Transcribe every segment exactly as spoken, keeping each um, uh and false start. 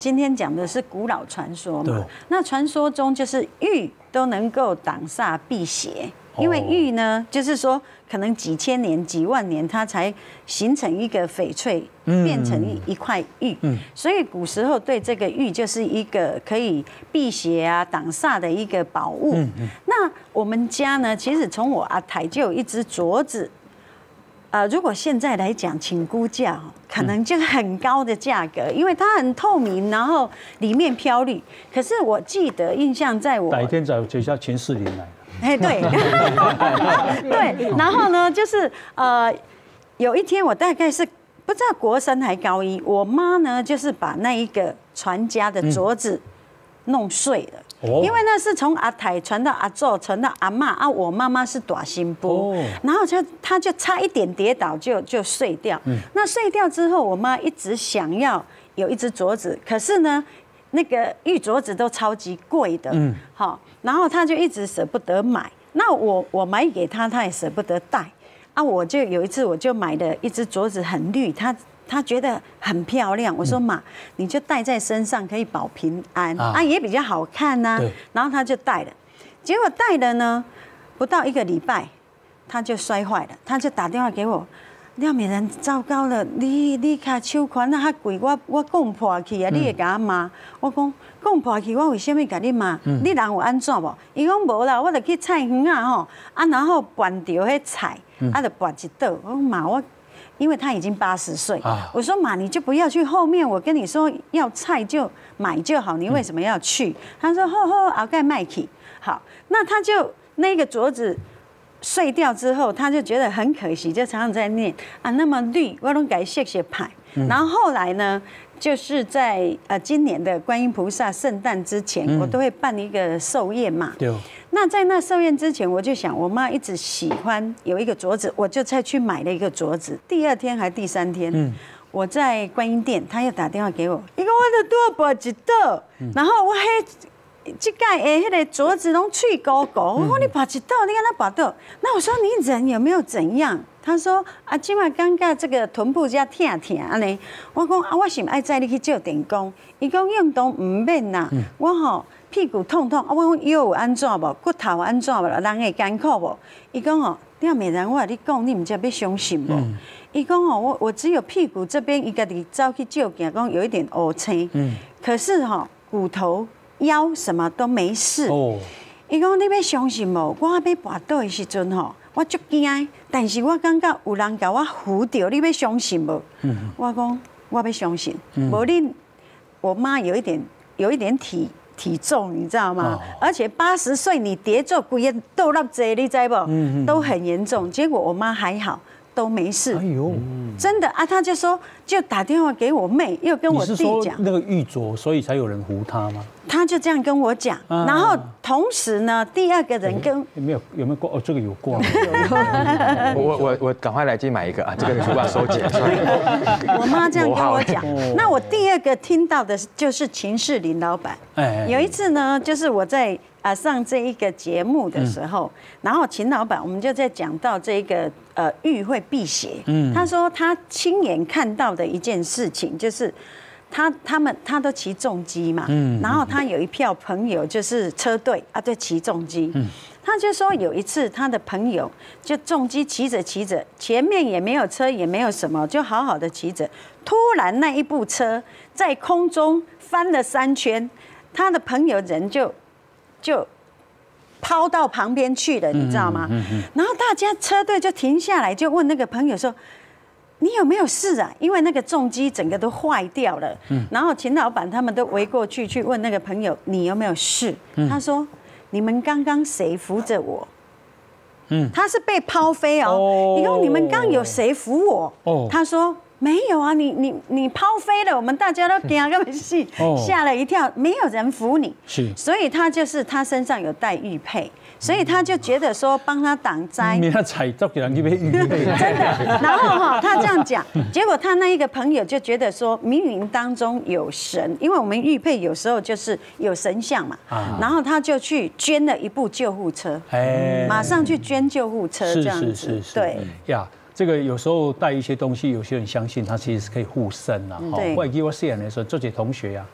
今天讲的是古老传说嘛，那传说中就是玉都能够挡煞辟邪，因为玉呢，就是说可能几千年、几万年，它才形成一个翡翠，变成一一块玉，所以古时候对这个玉就是一个可以辟邪啊、挡煞的一个宝物。那我们家呢，其实从我阿台就有一只镯子。呃，如果现在来讲，请估价，可能就很高的价格，因为它很透明，然后里面飘绿。可是我记得印象在我改天找就叫秦世林来。 哎，对，对，然后呢，就是呃，有一天我大概是不知道国三还高一，我妈呢就是把那一个传家的镯子弄碎了。因为那是从阿台传到阿祖，传到阿嬷啊，我妈妈是大新妇，然后她她就差一点跌倒就就碎掉。那碎掉之后，我妈一直想要有一只镯子，可是呢，那个玉镯子都超级贵的，好，然后她就一直舍不得买。那我我买给她，她也舍不得戴。啊，我就有一次我就买了一只镯子，很绿，她。他觉得很漂亮，我说妈，你就戴在身上可以保平安啊，也比较好看呐。然后他就戴了，结果戴了呢，不到一个礼拜，他就摔坏了，他就打电话给我，廖美人，糟糕了，你你卡手款啊，较贵，我我讲破去啊，你会甲我骂？我讲讲破去，我为什么甲你骂？你人有安怎无？伊讲无啦，我就去菜园啊吼，啊然后拌着迄菜，啊就拌一道，我讲妈我。因为他已经八十岁，我说妈，你就不要去后面。我跟你说要菜就买就好，你为什么要去？他说吼吼，后盖卖去。好，那他就那个镯子碎掉之后，他就觉得很可惜，就常常在念啊，那么绿，我拢改谢谢牌。然后后来呢，就是在呃今年的观音菩萨圣诞之前，我都会办一个寿宴嘛。对。那在那寿宴之前，我就想，我妈一直喜欢有一个镯子，我就再去买了一个镯子。第二天还第三天，嗯、我在观音店，她又打电话给我，伊讲我就多拔一道，嗯、然后我迄这个诶，迄个镯子拢脆高高，我说你拔一道，你看他拔到，那我说你人有没有怎样？他说啊，今晚尴尬这个臀部加疼疼安尼，我讲啊，我是爱载你去照电工，伊讲运动唔免啦，我吼。屁股痛痛，啊！我讲腰有安怎无？骨头安怎无？人会艰苦无？伊讲哦，廖美人，我跟你讲，你唔知要相信无？伊讲哦，我我只有屁股这边，伊家己走去照镜，讲有一点乌青，嗯，可是哈、喔，骨头、腰什么都没事。哦，伊讲你要相信无？我要跋倒的时阵吼，我足惊，但是我感觉有人甲我扶着，你要相信无？嗯，我讲我要相信，无你，我妈有一点有一点体。体重你知道吗？而且八十岁你跌坐规个倒落坐，你知不？都很严重。结果我妈还好，都没事。哎呦，真的啊！她就说，就打电话给我妹，又跟我弟讲那个玉镯，所以才有人扶她吗？ 她就这样跟我讲，然后同时呢，第二个人跟有没有有没有挂？哦，这个有挂。 我我我我赶快来去买一个啊！这个主管收起来。 我妈这样跟我讲，那我第二个听到的就是秦世林老板。有一次呢，就是我在啊上这一个节目的时候，然后秦老板我们就在讲到这个呃玉会辟邪。他说他亲眼看到的一件事情就是。他他们他都骑重机嘛，然后他有一票朋友就是车队啊，对，骑重机。他就说有一次他的朋友就重机骑着骑着，前面也没有车也没有什么，就好好的骑着，突然那一部车在空中翻了三圈，他的朋友人就就抛到旁边去了，你知道吗？然后大家车队就停下来，就问那个朋友说。你有没有事啊？因为那个重机整个都坏掉了。嗯、然后秦老板他们都围过去去问那个朋友，你有没有事？嗯、他说：你们刚刚谁扶着我？嗯、他是被抛飞哦。你说你们刚有谁扶我？哦、他说没有啊，你你你抛飞了，我们大家都惊个死，吓了一跳，没有人扶你。是，所以他就是他身上有带玉佩。所以他就觉得说帮他挡灾， 没他踩到给人去被玉佩， 真的。然后哈，他这样讲，结果他那一个朋友就觉得说冥冥当中有神，因为我们玉佩有时候就是有神像嘛，然后他就去捐了一部救护车，马上去捐救护车这样子，对呀。这个有时候带一些东西，有些人相信它其实是可以护身啊。对，我记得我细汉的时候，这些同学啊。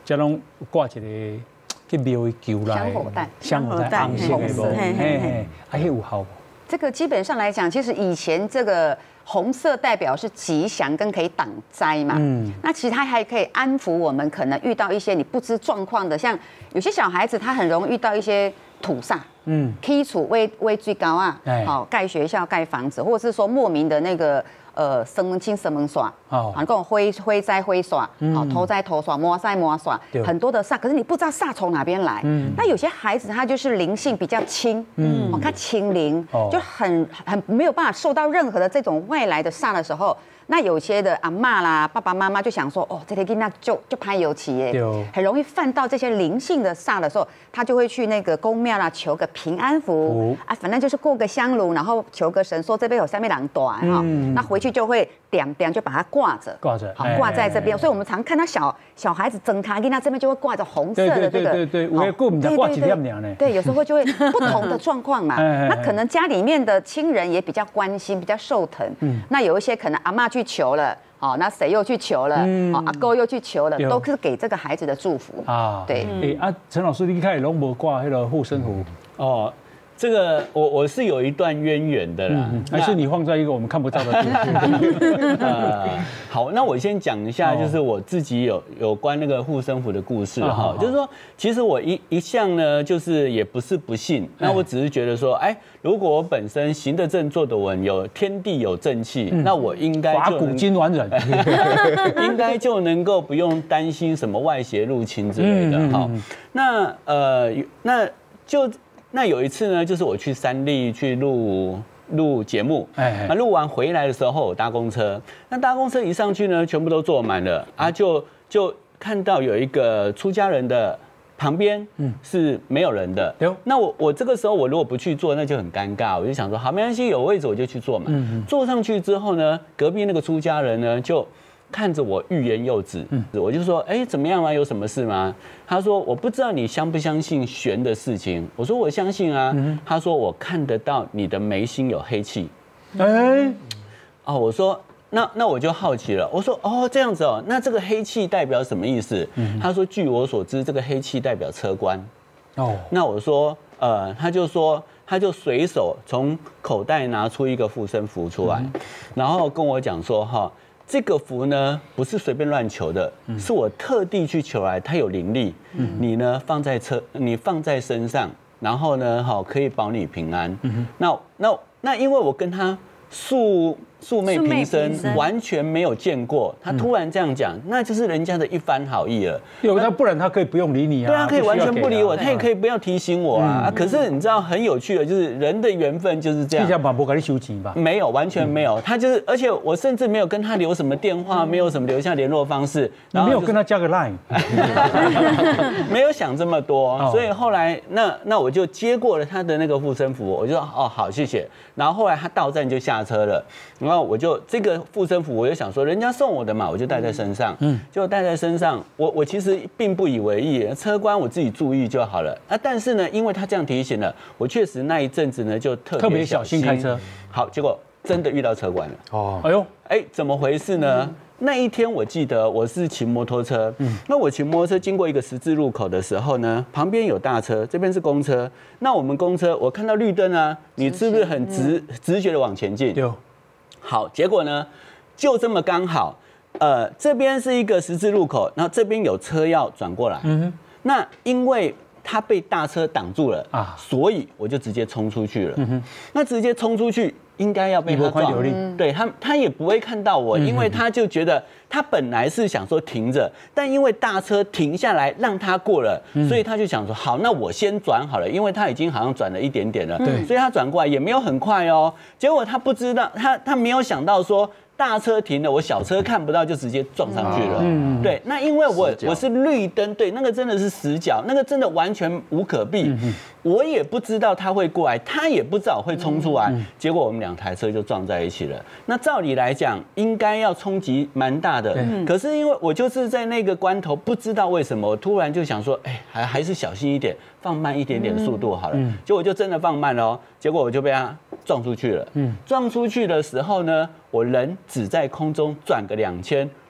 这拢挂一个去庙求来香火蛋， 香火蛋红色的无，嘿嘿，啊，迄有效无？ 这个基本上来讲，其实以前这个红色代表是吉祥跟可以挡灾嘛。嗯，那其实它还可以安抚我们可能遇到一些你不知状况的，像有些小孩子他很容易遇到一些土煞。嗯，基础危危最高啊，好盖学校、盖房子，或者是说莫名的那个呃生门清生门耍，哦，啊，讲灰灰灾灰耍，好头灾头耍，魔灾魔耍，很多的煞，可是你不知道煞从哪边来。嗯，那有些孩子他就是灵性比较轻，嗯，哦，他清灵，就很很没有办法受到任何的这种外来的煞的时候。那有些的阿嬷啦、爸爸妈妈就想说，哦，这些囡仔就就拍油漆耶，很容易犯到这些灵性的煞的时候，他就会去那个宫庙啦求个平安符、哦、啊，反正就是过个香炉，然后求个神，说这边有三面狼短哈，那回去就会点点就把它挂着， 挂着， 好挂在这边，所以我们常看到小小孩子整卡囡仔这边就会挂着红色的这个， 对对对，我也顾不着挂几点呢， 对，有时候就会不同的状况嘛，那可能家里面的亲人也比较关心，比较受疼，嗯，那有一些可能阿嬷去求了，哦，那谁又去求了？嗯、哦，阿公又去求了，都是给这个孩子的祝福啊。对， 哎、欸、啊，陈老师，你开始拢无挂那个护身符哦。这个我我是有一段渊源的啦， 嗯、还是你放在一个我们看不到的地方？ 呃，好，那我先讲一下，就是我自己有有关那个护身符的故事哈，就是说，其实我一一向呢，就是也不是不信，那我只是觉得说，哎，如果我本身行得正坐得稳，有天地有正气，那我应该法古今完人， 应该就能够不用担心什么外邪入侵之类的哈。那呃，那就。那有一次呢，就是我去三立去录录节目，那录完回来的时候，我搭公车，那搭公车一上去呢，全部都坐满了啊，就就看到有一个出家人的旁边是没有人的。那我我这个时候我如果不去坐，那就很尴尬，我就想说，好，没关系，有位置我就去坐嘛。坐上去之后呢，隔壁那个出家人呢就看着我欲言又止，我就说，哎，怎么样吗？有什么事吗？他说，我不知道你相不相信玄的事情。我说我相信啊。他说我看得到你的眉心有黑气。哎，哦，我说那那我就好奇了，我说哦这样子哦，那这个黑气代表什么意思？他说据我所知，这个黑气代表车关。哦，那我说呃，他就说。他就随手从口袋拿出一个护身符出来，然后跟我讲说哈，这个符呢不是随便乱求的，是我特地去求来，它有灵力。你呢放在车，你放在身上，然后呢好可以保你平安。那那那因为我跟他素素昧平生，完全没有见过。他突然这样讲，那就是人家的一番好意了。 有那不然他可以不用理你啊。 对啊，可以完全不理我，他也可以不要提醒我啊。可是你知道很有趣的，就是人的缘分就是这样。 你想把不给你收钱吧？ 没有，完全没有。他就是，而且我甚至没有跟他留什么电话，没有什么留下联络方式。 你没有跟他加个 line， 没有想这么多。所以后来，那那我就接过了他的那个护身符，我就说哦好谢谢。然后后来他到站就下车了。然后我就这个护身符，我就想说，人家送我的嘛，我就带在身上。嗯，就带在身上，我我其实并不以为意，车关我自己注意就好了。啊，但是呢，因为他这样提醒了，我确实那一阵子呢就特特别小心开车。 好，结果真的遇到车关了。 哦，哎呦， 哎，怎么回事呢？那一天我记得我是骑摩托车，嗯，那我骑摩托车经过一个十字路口的时候呢，旁边有大车，这边是公车。那我们公车，我看到绿灯啊，你是不是很直直觉的往前进？ 有。 好，结果呢，就这么刚好，呃，这边是一个十字路口，然后这边有车要转过来，嗯哼，那因为他被大车挡住了啊，所以我就直接冲出去了，嗯哼，那直接冲出去。应该要被他撞，对他他也不会看到我，因为他就觉得他本来是想说停着，但因为大车停下来让他过了，所以他就想说好，那我先转好了，因为他已经好像转了一点点了，所以他转过来也没有很快哦。结果他不知道，他他没有想到说。大车停了，我小车看不到，就直接撞上去了。嗯，对，那因为我我是绿灯，对，那个真的是死角，那个真的完全无可避。我也不知道他会过来，他也不知道会冲出来，结果我们两台车就撞在一起了。那照理来讲，应该要冲击蛮大的，可是因为我就是在那个关头，不知道为什么，我突然就想说，哎，还还是小心一点，放慢一点点速度好了。结果就真的放慢了哦，结果我就被他撞出去了。撞出去的时候呢，我人只在空中转个两圈，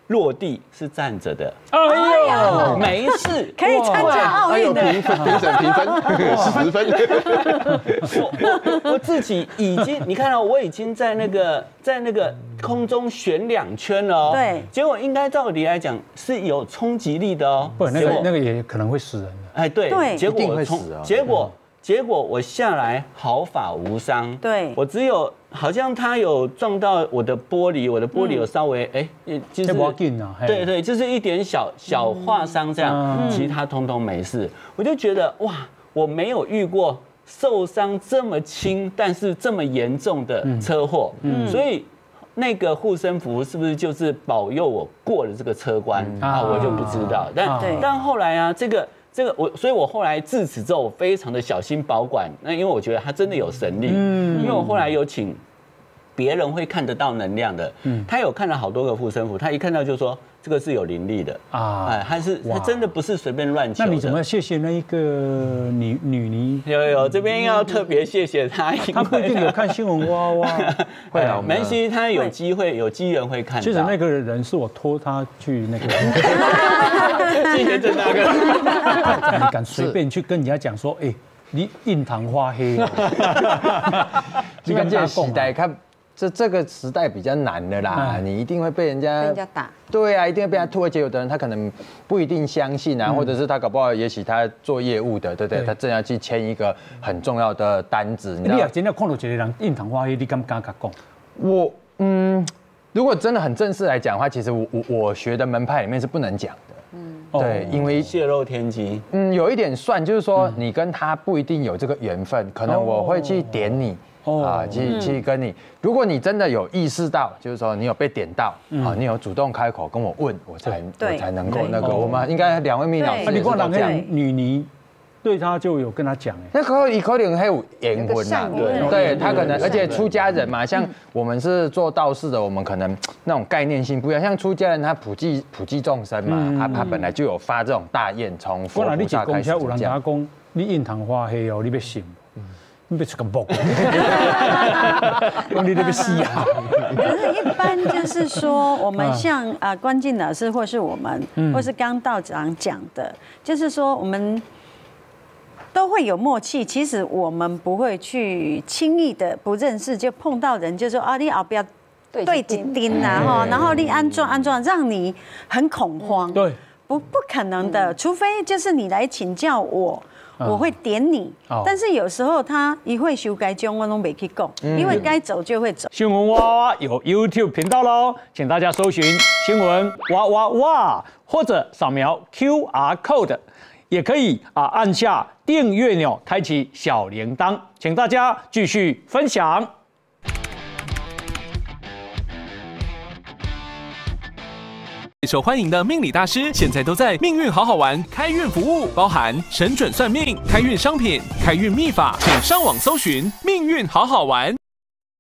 落地是站着的， 哎呦， 没事， 可以参加奥运的。 评分评审评分十分。 我我我自己已经，你看到、哦、我已经在那个在那个空中旋两圈了哦。 对。 结果应该照理来讲是有冲击力的哦。 不，那个那个也可能会死人的。 哎，对。 对。 结果我冲，结果结果我下来毫发无伤。 对。 我只有好像他有撞到我的玻璃，我的玻璃有稍微哎、嗯，就是对对，就是一点小小划伤这样，嗯、其他通通没事。我就觉得哇，我没有遇过受伤这么轻，但是这么严重的车祸，嗯、所以那个护身符是不是就是保佑我过了这个车关、嗯、啊？我就不知道。但、啊、但后来啊，这个这个我，所以我后来自此之后，我非常的小心保管。那因为我觉得它真的有神力，嗯、因为我后来有请别人会看得到能量的，嗯、他有看了好多个护身符，他一看到就说这个是有灵力的啊，哎，他是他真的不是随便乱求的。 那你怎么谢谢那一个女女尼？ 有有，这边要特别谢谢他， 他不一定有看新闻哇哇， 会啊，没关系，他有机会有机缘会看到。 其实那个人是我托他去那个， 谢谢郑大哥， 你敢随便去跟人家讲说，哎，你印堂发黑， 你看这个时代看。这这个时代比较难的啦，嗯、你一定会被人家被人家打， 对啊，一定会被他吐。而且有的人他可能不一定相信啊，嗯、或者是他搞不好，也许他做业务的，对不对？对他正要去签一个很重要的单子。 你啊，真的看到一个人印堂发黑，你敢不敢讲？ 我嗯，如果真的很正式来讲的话，其实我我我学的门派里面是不能讲的。嗯，对，因为泄露天机。 嗯，有一点算，就是说你跟他不一定有这个缘分，可能我会去点你。啊，去去跟你，如果你真的有意识到，就是说你有被点到，啊，你有主动开口跟我问，我才我才能够那个。我们应该两位秘老师， 你光两个女尼对他就有跟他讲，哎， 那可以可能还有缘分呐，对他可能，而且出家人嘛，像我们是做道士的，我们可能那种概念性不一样，像出家人他普济普济众生嘛，他他本来就有发这种大愿，从佛菩萨开始有人讲，你印堂发黑哦，你别信。你别出个木，你那个死啊！ 可是，一般就是说，我们像啊关进老师，或是我们，或是刚道长讲的，就是说我们都会有默契。其实我们不会去轻易的不认识就碰到人，就说啊，你后不要对紧盯啊哈，然后你安装安装，让你很恐慌。对，不不可能的，除非就是你来请教我。我会点你，但是有时候他一会修改中，我都没去讲，因为该走就会走。 新闻哇哇有 YouTube 频道喽，请大家搜寻新闻哇哇哇，或者扫描 Q R code， 也可以啊按下订阅钮，开启小铃铛，请大家继续分享。 受欢迎的命理大师，现在都在命运好好玩开运服务，包含神准算命、开运商品、开运秘法，请上网搜寻命运好好玩。